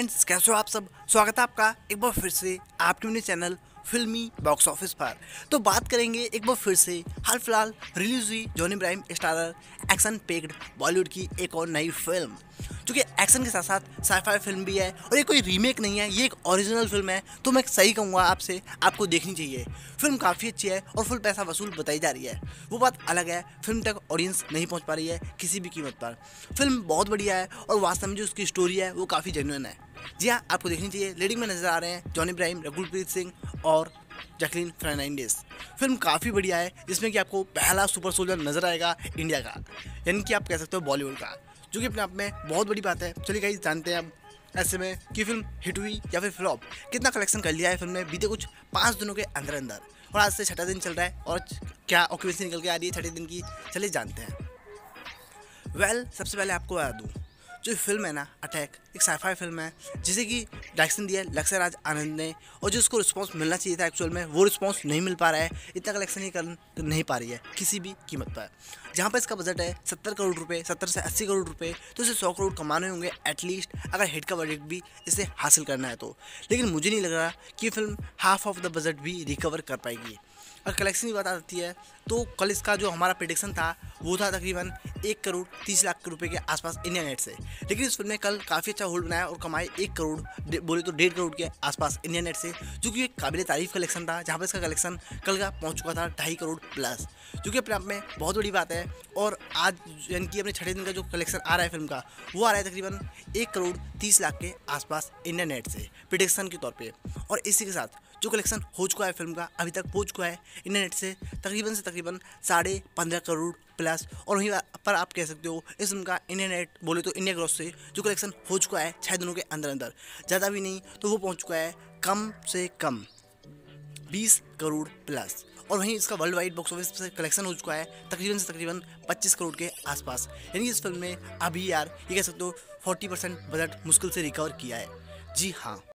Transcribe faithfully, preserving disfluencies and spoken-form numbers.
Friends, कैसे हो आप सब। स्वागत है आपका एक बार फिर से आपके अपने चैनल फिल्मी बॉक्स ऑफिस पर। तो बात करेंगे एक बार फिर से हाल फिलहाल रिलीज हुई John Abraham starrer action packed Bollywood की एक और नई फिल्म, जो कि एक्शन के साथ साथ साई-फाई फिल्म भी है और ये कोई रीमेक नहीं है, ये एक ओरिजिनल फिल्म है। तो मैं सही कहूँगा आपसे, आपको देखनी चाहिए। फिल्म काफ़ी अच्छी है और फुल पैसा वसूल बताई जा रही है। वो बात अलग है, फिल्म तक ऑडियंस नहीं पहुँच पा रही है किसी भी कीमत पर। फिल्म बहुत बढ़िया है और वास्तव में जो उसकी स्टोरी है वो काफ़ी जेन्युइन है। जी हाँ, आपको देखनी चाहिए। लीडिंग में नजर आ रहे हैं जॉनी इब्राहिम, रकुलप्रीत सिंह और जैकलीन फर्नांडिस। फिल्म काफ़ी बढ़िया है, जिसमें कि आपको पहला सुपर सोल्जर नजर आएगा इंडिया का, यानी कि आप कह सकते हो बॉलीवुड का, जो कि अपने आप में बहुत बड़ी बात है। चलिए गाइस, जानते हैं अब ऐसे में कि फिल्म हिट हुई या फिर फ्लॉप, कितना कलेक्शन कर लिया है फिल्म ने बीते कुछ पाँच दिनों के अंदर अंदर, और आज से छठा दिन चल रहा है और क्या ऑक्यूपेंसी निकल के आ रही है छठे दिन की। चलिए जानते हैं। वेल well, सबसे पहले आपको बता दूँ, जो फिल्म है ना अटैक, एक साई-फाई फिल्म है जिसे कि डायरेक्शन दिया है लक्ष्य राज आनंद ने, और जो उसको रिस्पांस मिलना चाहिए था एक्चुअल में वो रिस्पांस नहीं मिल पा रहा है। इतना कलेक्शन ही कर नहीं पा रही है किसी भी कीमत पर। जहाँ पर इसका बजट है सत्तर करोड़ रुपए, सत्तर से अस्सी करोड़ रुपए, तो इसे सौ करोड़ कमाने होंगे एटलीस्ट, अगर हिट का बजट भी इसे हासिल करना है तो। लेकिन मुझे नहीं लग रहा कि film half of the budget भी रिकवर कर पाएगी। और कलेक्शन की बात आती है तो कल इसका जो हमारा प्रेडिक्शन था वो था तकरीबन एक करोड़ तीस लाख रुपए के आसपास इंडिया नेट से, लेकिन इस फिल्म ने कल काफ़ी अच्छा होल्ड बनाया और कमाए एक करोड़, बोले तो डेढ़ करोड़ के आसपास इंडिया नेट से, जो कि एक काबिल तारीफ कलेक्शन था। जहाँ पर इसका कलेक्शन कल का पहुँच चुका था ढाई करोड़ प्लस, जो कि अपने आप में बहुत बड़ी बात है। और आज यानी कि अपने छठे दिन का जो कलेक्शन आ रहा है फिल्म का, वो आ रहा है तकरीबन एक करोड़ तीस लाख के आसपास इंडिया नेट से प्रेडिक्शन के तौर पे। और इसी के साथ जो कलेक्शन हो चुका है फिल्म का अभी तक पहुंच चुका है इंडिया नेट से तकरीबन से तकरीबन साढ़े पंद्रह करोड़ प्लस। और वहीं पर आप कह सकते हो इस फिल्म का इंडिया नेट, बोले तो इंडिया ग्रॉस से जो कलेक्शन हो चुका है छः दिनों के अंदर अंदर, ज़्यादा भी नहीं तो वो पहुंच चुका है कम से कम बीस करोड़ प्लस। और वहीं इसका वर्ल्ड वाइड बॉक्स ऑफिस से कलेक्शन हो चुका है तकरीबन से तकरीबन पच्चीस करोड़ के आसपास। यानी इस फिल्म में अभी यार ये कह सकते हो चालीस परसेंट बजट मुश्किल से रिकवर किया है। जी हाँ।